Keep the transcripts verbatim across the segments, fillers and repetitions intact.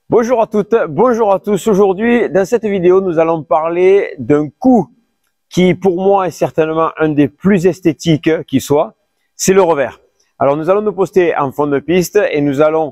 Bonjour à toutes, bonjour à tous. Aujourd'hui, dans cette vidéo, nous allons parler d'un coup qui, pour moi, est certainement un des plus esthétiques qui soit, c'est le revers. Alors, nous allons nous poster en fond de piste et nous allons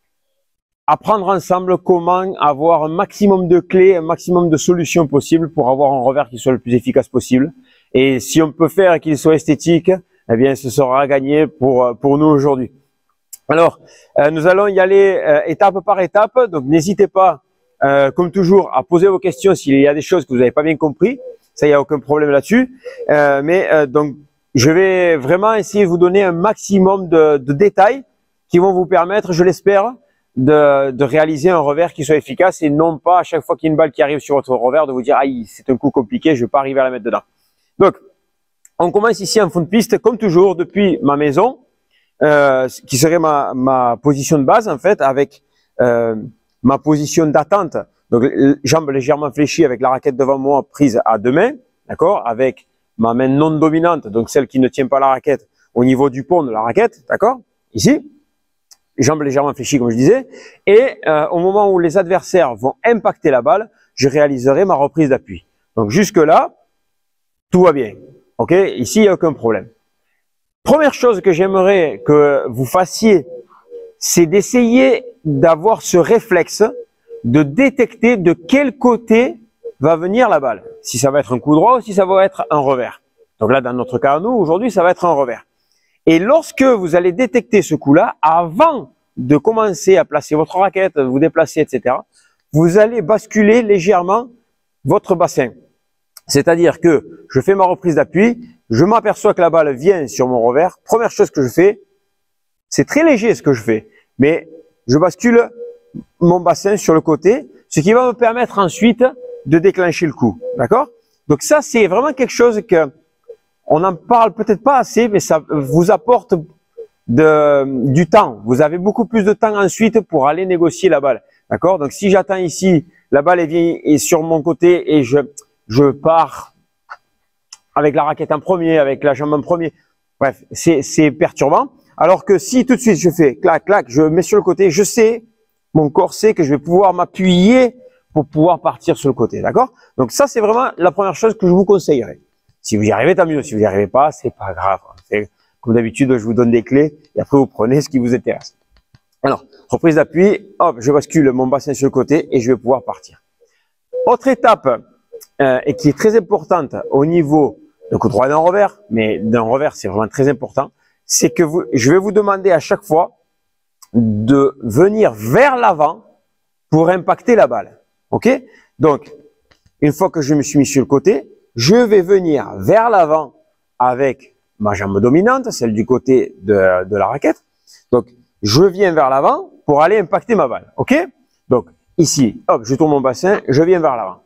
apprendre ensemble comment avoir un maximum de clés, un maximum de solutions possibles pour avoir un revers qui soit le plus efficace possible. Et si on peut faire qu'il soit esthétique, eh bien, ce sera gagné pour, pour nous aujourd'hui. Alors, euh, nous allons y aller euh, étape par étape, donc n'hésitez pas, euh, comme toujours, à poser vos questions s'il y a des choses que vous n'avez pas bien compris, ça, il n'y a aucun problème là-dessus. Euh, mais euh, donc, je vais vraiment essayer de vous donner un maximum de, de détails qui vont vous permettre, je l'espère, de, de réaliser un revers qui soit efficace et non pas à chaque fois qu'il y a une balle qui arrive sur votre revers de vous dire « Aïe, c'est un coup compliqué, je ne vais pas arriver à la mettre dedans ». Donc, on commence ici en fond de piste, comme toujours, depuis ma maison. Euh, qui serait ma, ma position de base en fait, avec euh, ma position d'attente, donc jambes légèrement fléchies avec la raquette devant moi prise à deux mains, d'accord, avec ma main non dominante, donc celle qui ne tient pas la raquette au niveau du pont de la raquette, d'accord, ici, jambes légèrement fléchies comme je disais, et euh, au moment où les adversaires vont impacter la balle, je réaliserai ma reprise d'appui. Donc jusque là, tout va bien, ok, ici il n'y a aucun problème. Première chose que j'aimerais que vous fassiez, c'est d'essayer d'avoir ce réflexe de détecter de quel côté va venir la balle. Si ça va être un coup droit ou si ça va être un revers. Donc là, dans notre cas, nous, aujourd'hui, ça va être un revers. Et lorsque vous allez détecter ce coup-là, avant de commencer à placer votre raquette, vous déplacer, et cetera, vous allez basculer légèrement votre bassin. C'est-à-dire que je fais ma reprise d'appui, je m'aperçois que la balle vient sur mon revers. Première chose que je fais, c'est très léger ce que je fais, mais je bascule mon bassin sur le côté, ce qui va me permettre ensuite de déclencher le coup. D'accord? Donc ça, c'est vraiment quelque chose que on n'en parle peut-être pas assez, mais ça vous apporte de, du temps. Vous avez beaucoup plus de temps ensuite pour aller négocier la balle. D'accord? Donc si j'attends ici, la balle elle vient est sur mon côté et je je pars avec la raquette en premier, avec la jambe en premier. Bref, c'est perturbant. Alors que si tout de suite je fais clac, clac, je mets sur le côté, je sais, mon corps sait que je vais pouvoir m'appuyer pour pouvoir partir sur le côté. D'accord? Donc ça, c'est vraiment la première chose que je vous conseillerais. Si vous y arrivez, tant mieux. Si vous n'y arrivez pas, c'est pas grave. Comme d'habitude, je vous donne des clés et après vous prenez ce qui vous intéresse. Alors, reprise d'appui, hop, je bascule mon bassin sur le côté et je vais pouvoir partir. Autre étape, Euh, et qui est très importante au niveau de coup droit d'un revers, mais d'un revers c'est vraiment très important, c'est que vous, je vais vous demander à chaque fois de venir vers l'avant pour impacter la balle. Ok? Donc, une fois que je me suis mis sur le côté, je vais venir vers l'avant avec ma jambe dominante, celle du côté de, de la raquette. Donc, je viens vers l'avant pour aller impacter ma balle. Ok? Donc, ici, hop, je tourne mon bassin, je viens vers l'avant.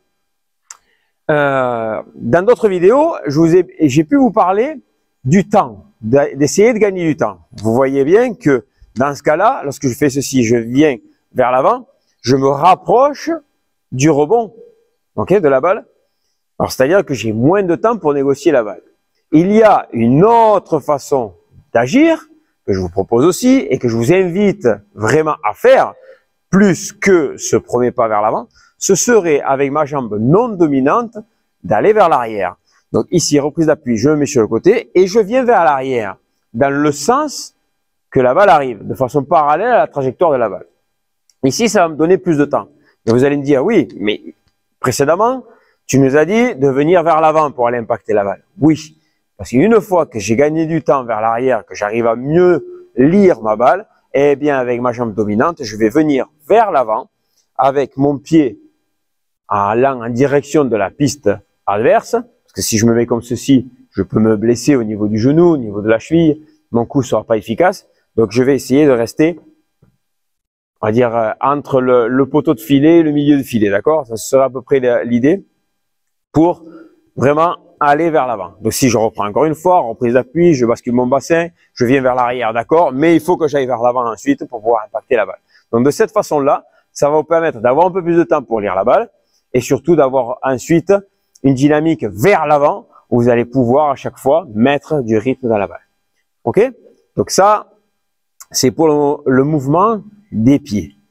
Euh, dans d'autres vidéos, je vous ai, j'ai pu vous parler du temps, d'essayer de gagner du temps. Vous voyez bien que dans ce cas-là, lorsque je fais ceci, je viens vers l'avant, je me rapproche du rebond, ok, de la balle. Alors, c'est-à-dire que j'ai moins de temps pour négocier la balle. Il y a une autre façon d'agir que je vous propose aussi et que je vous invite vraiment à faire, plus que ce premier pas vers l'avant. Ce serait avec ma jambe non dominante d'aller vers l'arrière. Donc ici, reprise d'appui, je me mets sur le côté et je viens vers l'arrière dans le sens que la balle arrive, de façon parallèle à la trajectoire de la balle. Ici, ça va me donner plus de temps. Et vous allez me dire, oui, mais précédemment, tu nous as dit de venir vers l'avant pour aller impacter la balle. Oui, parce qu'une fois que j'ai gagné du temps vers l'arrière, que j'arrive à mieux lire ma balle, eh bien avec ma jambe dominante, je vais venir vers l'avant avec mon pied en allant en direction de la piste adverse, parce que si je me mets comme ceci, je peux me blesser au niveau du genou, au niveau de la cheville, mon coup ne sera pas efficace. Donc je vais essayer de rester, on va dire, euh, entre le, le poteau de filet et le milieu de filet, d'accord? Ça sera à peu près l'idée pour vraiment aller vers l'avant. Donc si je reprends encore une fois, reprise d'appui, je bascule mon bassin, je viens vers l'arrière, d'accord? Mais il faut que j'aille vers l'avant ensuite pour pouvoir impacter la balle. Donc de cette façon-là, ça va vous permettre d'avoir un peu plus de temps pour lire la balle, et surtout d'avoir ensuite une dynamique vers l'avant où vous allez pouvoir à chaque fois mettre du rythme dans la balle. Ok? Donc ça, c'est pour le, le mouvement des pieds.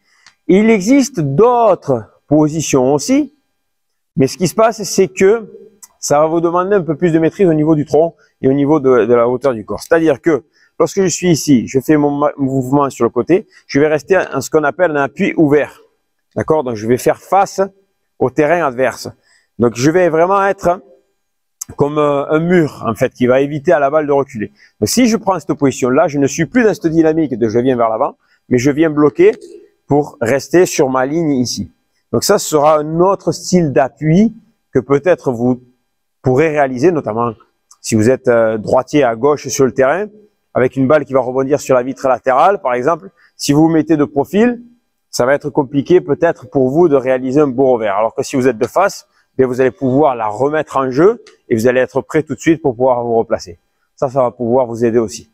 Il existe d'autres positions aussi, mais ce qui se passe, c'est que ça va vous demander un peu plus de maîtrise au niveau du tronc et au niveau de, de la hauteur du corps. C'est-à-dire que lorsque je suis ici, je fais mon mouvement sur le côté, je vais rester en ce qu'on appelle un appui ouvert. D'accord? Donc, je vais faire face au terrain adverse. Donc, je vais vraiment être comme un mur, en fait, qui va éviter à la balle de reculer. Donc, si je prends cette position-là, je ne suis plus dans cette dynamique de je viens vers l'avant, mais je viens bloquer pour rester sur ma ligne ici. Donc, ça sera un autre style d'appui que peut-être vous pourrez réaliser, notamment si vous êtes droitier à gauche sur le terrain, avec une balle qui va rebondir sur la vitre latérale, par exemple. Si vous vous mettez de profil, ça va être compliqué peut-être pour vous de réaliser un beau revers. Alors que si vous êtes de face, bien, vous allez pouvoir la remettre en jeu et vous allez être prêt tout de suite pour pouvoir vous replacer. Ça, ça va pouvoir vous aider aussi.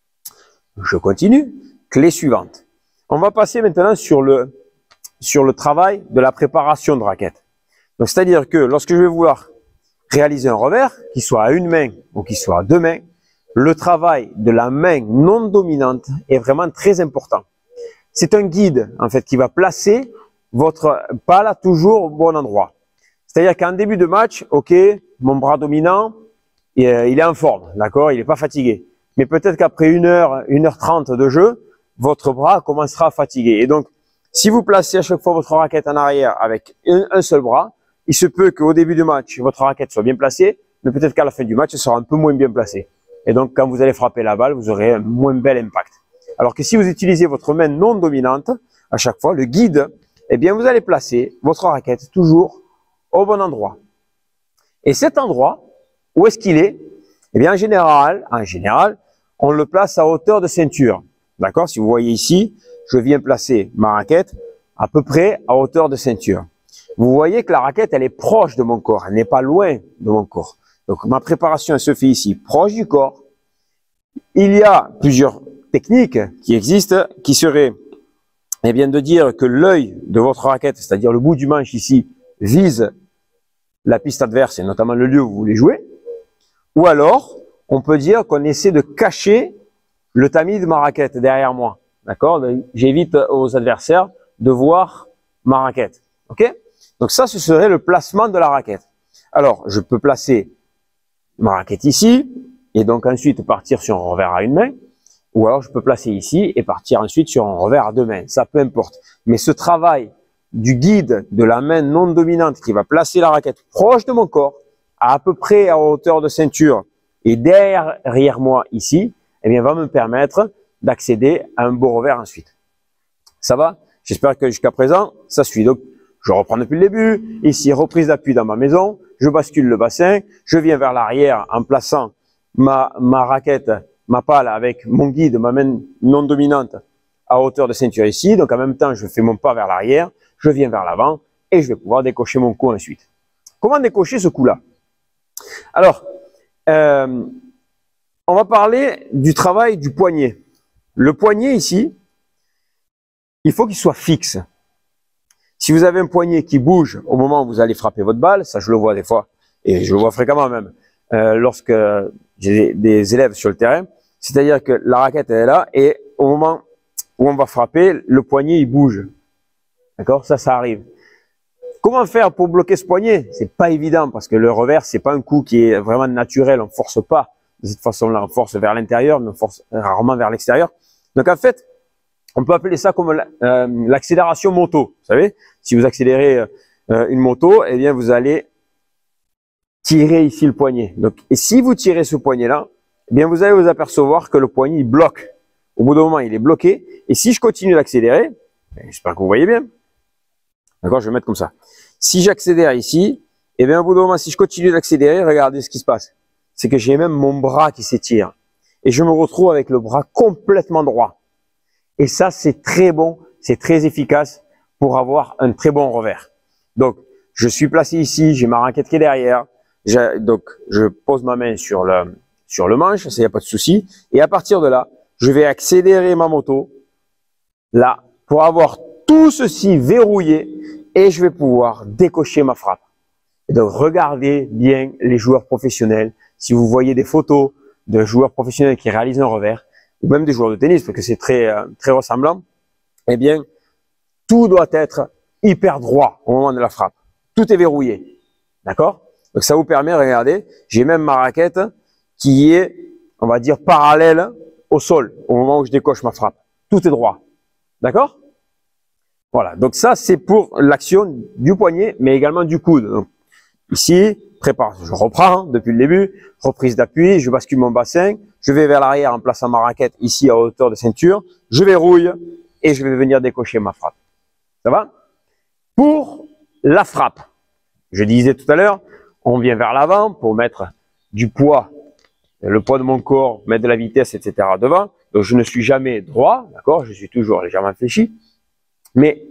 Je continue. Clé suivante. On va passer maintenant sur le, sur le travail de la préparation de raquette. Donc, c'est-à-dire que lorsque je vais vouloir réaliser un revers, qu'il soit à une main ou qu'il soit à deux mains, le travail de la main non dominante est vraiment très important. C'est un guide, en fait, qui va placer votre balle à toujours au bon endroit. C'est-à-dire qu'en début de match, ok, mon bras dominant, il est en forme, d'accord, il n'est pas fatigué. Mais peut-être qu'après une heure, une heure trente de jeu, votre bras commencera à fatiguer. Et donc, si vous placez à chaque fois votre raquette en arrière avec un, un seul bras, il se peut qu'au début du match, votre raquette soit bien placée, mais peut-être qu'à la fin du match, elle sera un peu moins bien placée. Et donc, quand vous allez frapper la balle, vous aurez un moins bel impact. Alors que si vous utilisez votre main non dominante, à chaque fois, le guide, eh bien, vous allez placer votre raquette toujours au bon endroit. Et cet endroit, où est-ce qu'il est? Eh bien, en général, en général, on le place à hauteur de ceinture. D'accord? Si vous voyez ici, je viens placer ma raquette à peu près à hauteur de ceinture. Vous voyez que la raquette, elle est proche de mon corps. Elle n'est pas loin de mon corps. Donc, ma préparation, elle se fait ici, proche du corps. Il y a plusieurs techniques qui existent, qui seraient, eh bien, de dire que l'œil de votre raquette, c'est-à-dire le bout du manche ici, vise la piste adverse et notamment le lieu où vous voulez jouer. Ou alors, on peut dire qu'on essaie de cacher le tamis de ma raquette derrière moi. D'accord? J'évite aux adversaires de voir ma raquette. Ok? Donc ça, ce serait le placement de la raquette. Alors, je peux placer ma raquette ici et donc ensuite partir sur un revers à une main. Ou alors, je peux placer ici et partir ensuite sur un revers à deux mains. Ça, peu importe. Mais ce travail du guide de la main non dominante qui va placer la raquette proche de mon corps, à, à peu près à hauteur de ceinture et derrière moi ici, eh bien, va me permettre d'accéder à un beau revers ensuite. Ça va? J'espère que jusqu'à présent, ça suit. Donc, je reprends depuis le début. Ici, reprise d'appui dans ma maison. Je bascule le bassin. Je viens vers l'arrière en plaçant ma, ma raquette, ma pale avec mon guide, ma main non dominante à hauteur de ceinture ici. Donc, en même temps, je fais mon pas vers l'arrière. Je viens vers l'avant et je vais pouvoir décocher mon coup ensuite. Comment décocher ce coup-là? Alors, euh, on va parler du travail du poignet. Le poignet ici, il faut qu'il soit fixe. Si vous avez un poignet qui bouge au moment où vous allez frapper votre balle, ça je le vois des fois, et je le vois fréquemment même, euh, lorsque j'ai des, des élèves sur le terrain, c'est-à-dire que la raquette elle est là, et au moment où on va frapper, le poignet il bouge. D'accord? Ça, ça arrive. Comment faire pour bloquer ce poignet? C'est pas évident, parce que le revers, c'est pas un coup qui est vraiment naturel, on force pas de cette façon-là, on force vers l'intérieur, mais on force rarement vers l'extérieur. Donc en fait, on peut appeler ça comme l'accélération euh, moto. Vous savez, si vous accélérez euh, une moto, eh bien vous allez tirer ici le poignet. Donc, et si vous tirez ce poignet-là, eh bien vous allez vous apercevoir que le poignet il bloque. Au bout d'un moment, il est bloqué. Et si je continue d'accélérer, j'espère que vous voyez bien. D'accord, je vais mettre comme ça. Si j'accélère ici, eh bien au bout d'un moment, si je continue d'accélérer, regardez ce qui se passe. C'est que j'ai même mon bras qui s'étire. Et je me retrouve avec le bras complètement droit. Et ça, c'est très bon, c'est très efficace pour avoir un très bon revers. Donc, je suis placé ici, j'ai ma raquette qui est derrière. Donc, je pose ma main sur le, sur le manche, ça, y a pas de souci. Et à partir de là, je vais accélérer ma moto, là, pour avoir tout ceci verrouillé et je vais pouvoir décocher ma frappe. Et donc, regardez bien les joueurs professionnels. Si vous voyez des photos de joueurs professionnels qui réalisent un revers, ou même des joueurs de tennis, parce que c'est très, euh, très ressemblant, eh bien, tout doit être hyper droit au moment de la frappe. Tout est verrouillé. D'accord? Donc ça vous permet, regardez, j'ai même ma raquette qui est, on va dire, parallèle au sol au moment où je décoche ma frappe. Tout est droit. D'accord? Voilà. Donc ça, c'est pour l'action du poignet, mais également du coude. Donc, ici, prépare, je reprends depuis le début, reprise d'appui, je bascule mon bassin, je vais vers l'arrière en plaçant ma raquette ici à hauteur de ceinture, je verrouille et je vais venir décocher ma frappe. Ça va? Pour la frappe, je disais tout à l'heure, on vient vers l'avant pour mettre du poids, le poids de mon corps, mettre de la vitesse, et cetera devant. Donc je ne suis jamais droit, d'accord? Je suis toujours légèrement fléchi. Mais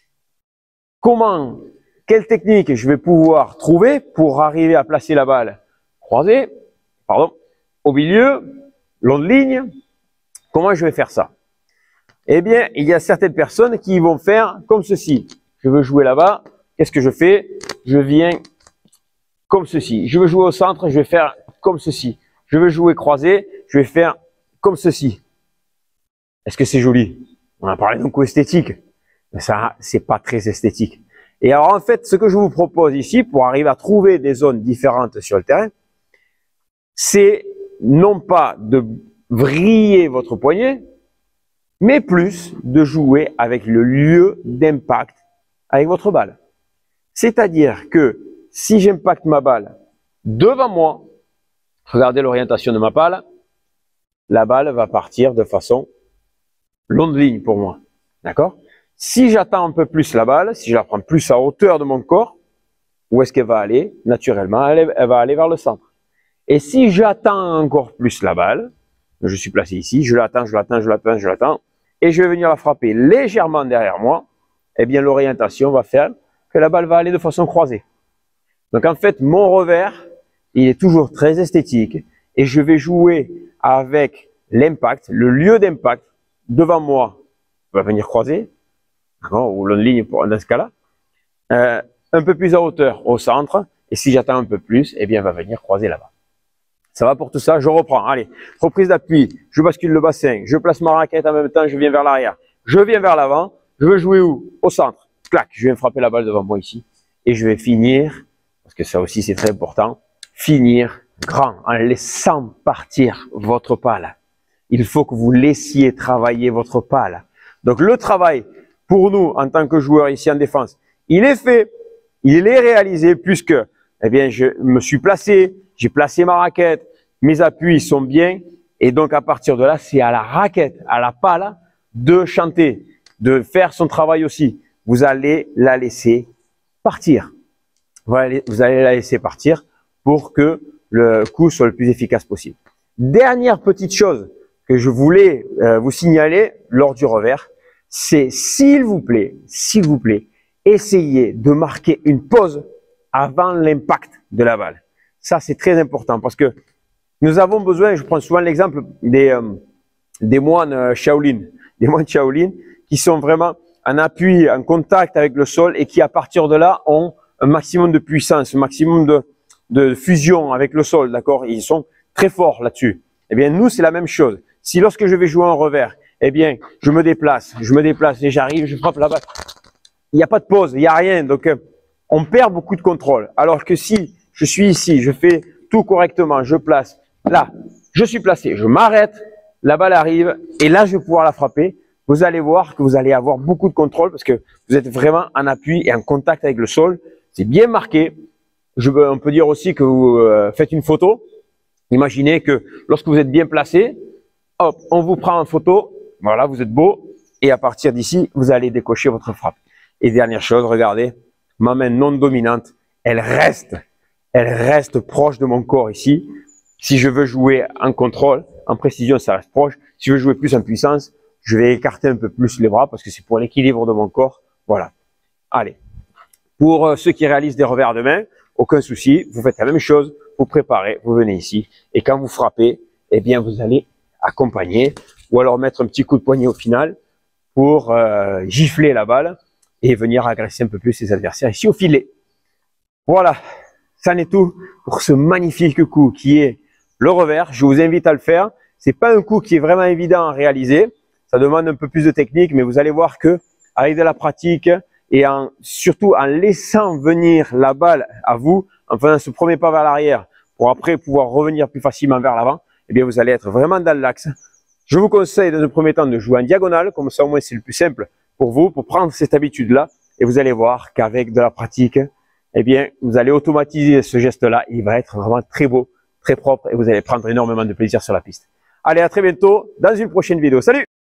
comment, quelle technique je vais pouvoir trouver pour arriver à placer la balle croisée, pardon, au milieu, longue ligne? Comment je vais faire ça? Eh bien, il y a certaines personnes qui vont faire comme ceci. Je veux jouer là-bas. Qu'est-ce que je fais? Je viens comme ceci. Je veux jouer au centre, je vais faire comme ceci. Je veux jouer croisé, je vais faire comme ceci. Est-ce que c'est joli? On a parlé d'un coup esthétique, mais ça, c'est pas très esthétique. Et alors, en fait, ce que je vous propose ici, pour arriver à trouver des zones différentes sur le terrain, c'est non pas de vriller votre poignet, mais plus de jouer avec le lieu d'impact avec votre balle. C'est-à-dire que si j'impacte ma balle devant moi, regardez l'orientation de ma balle, la balle va partir de façon longue ligne pour moi. D'accord? Si j'attends un peu plus la balle, si je la prends plus à hauteur de mon corps, où est-ce qu'elle va aller? Naturellement, elle, elle va aller vers le centre. Et si j'attends encore plus la balle, je suis placé ici, je l'attends, je l'attends, je l'attends, je l'attends, et je vais venir la frapper légèrement derrière moi, eh bien l'orientation va faire que la balle va aller de façon croisée. Donc en fait, mon revers, il est toujours très esthétique et je vais jouer avec l'impact, le lieu d'impact devant moi va venir croiser, ou longue ligne pour, dans ce cas-là, euh, un peu plus à hauteur au centre, et si j'attends un peu plus, eh bien va venir croiser là-bas. Ça va pour tout ça, je reprends. Allez, reprise d'appui, je bascule le bassin, je place ma raquette en même temps, je viens vers l'arrière, je viens vers l'avant, je veux jouer où? Au centre. Clac, je viens frapper la balle devant moi ici, et je vais finir, parce que ça aussi c'est très important, finir grand en laissant partir votre balle. Il faut que vous laissiez travailler votre balle. Donc le travail pour nous en tant que joueurs ici en défense, il est fait, il est réalisé puisque eh bien, je me suis placé, j'ai placé ma raquette, mes appuis sont bien et donc à partir de là, c'est à la raquette, à la balle de chanter, de faire son travail aussi. Vous allez la laisser partir. Vous allez, vous allez la laisser partir pour que le coup soit le plus efficace possible. Dernière petite chose que je voulais euh, vous signaler lors du revers, c'est s'il vous plaît, s'il vous plaît, essayez de marquer une pause avant l'impact de la balle. Ça, c'est très important parce que nous avons besoin, je prends souvent l'exemple des, euh, des moines euh, Shaolin, des moines Shaolin qui sont vraiment en appui, en contact avec le sol et qui à partir de là ont un maximum de puissance, un maximum de, de fusion avec le sol, d'accord? Ils sont très forts là-dessus. Eh bien, nous, c'est la même chose. Si lorsque je vais jouer un revers, eh bien, je me déplace, je me déplace et j'arrive, je frappe la balle, il n'y a pas de pause, il n'y a rien. Donc, euh, on perd beaucoup de contrôle. Alors que si je suis ici, je fais tout correctement, je place, là, je suis placé, je m'arrête, la balle arrive et là, je vais pouvoir la frapper. Vous allez voir que vous allez avoir beaucoup de contrôle parce que vous êtes vraiment en appui et en contact avec le sol. C'est bien marqué. Je peux, on peut dire aussi que vous euh, faites une photo. Imaginez que lorsque vous êtes bien placé, hop, on vous prend en photo. Voilà, vous êtes beau. Et à partir d'ici, vous allez décocher votre frappe. Et dernière chose, regardez, ma main non dominante, elle reste, elle reste proche de mon corps ici. Si je veux jouer en contrôle, en précision, ça reste proche. Si je veux jouer plus en puissance, je vais écarter un peu plus les bras parce que c'est pour l'équilibre de mon corps. Voilà. Allez. Pour ceux qui réalisent des revers de main, aucun souci. Vous faites la même chose. Vous préparez, vous venez ici. Et quand vous frappez, eh bien, vous allez accompagner ou alors mettre un petit coup de poignet au final pour euh, gifler la balle et venir agresser un peu plus ses adversaires ici au filet. Voilà. Ça n'est tout pour ce magnifique coup qui est le revers. Je vous invite à le faire. C'est pas un coup qui est vraiment évident à réaliser. Ça demande un peu plus de technique, mais vous allez voir que avec de la pratique et en, surtout en laissant venir la balle à vous, en faisant ce premier pas vers l'arrière pour après pouvoir revenir plus facilement vers l'avant, eh bien vous allez être vraiment dans l'axe. Je vous conseille dans un premier temps de jouer en diagonale, comme ça au moins c'est le plus simple pour vous, pour prendre cette habitude-là. Et vous allez voir qu'avec de la pratique, eh bien vous allez automatiser ce geste-là. Il va être vraiment très beau, très propre et vous allez prendre énormément de plaisir sur la piste. Allez, à très bientôt dans une prochaine vidéo. Salut!